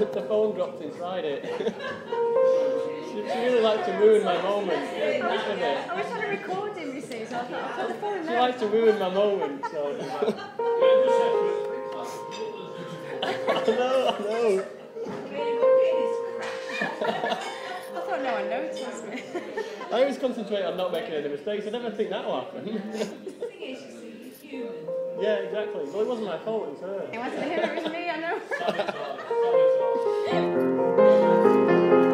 the phone dropped inside it. She really likes to ruin my moment. I was trying to record him, you see, so I thought I'll put the phone She there. likes to ruin my moment, so... I know. I thought no one noticed me. I always concentrate on not making any mistakes. I never think that will happen. The thing is, you see, you're human. Yeah, exactly. Well, it wasn't my fault, it was her. It wasn't him, it was me, I know.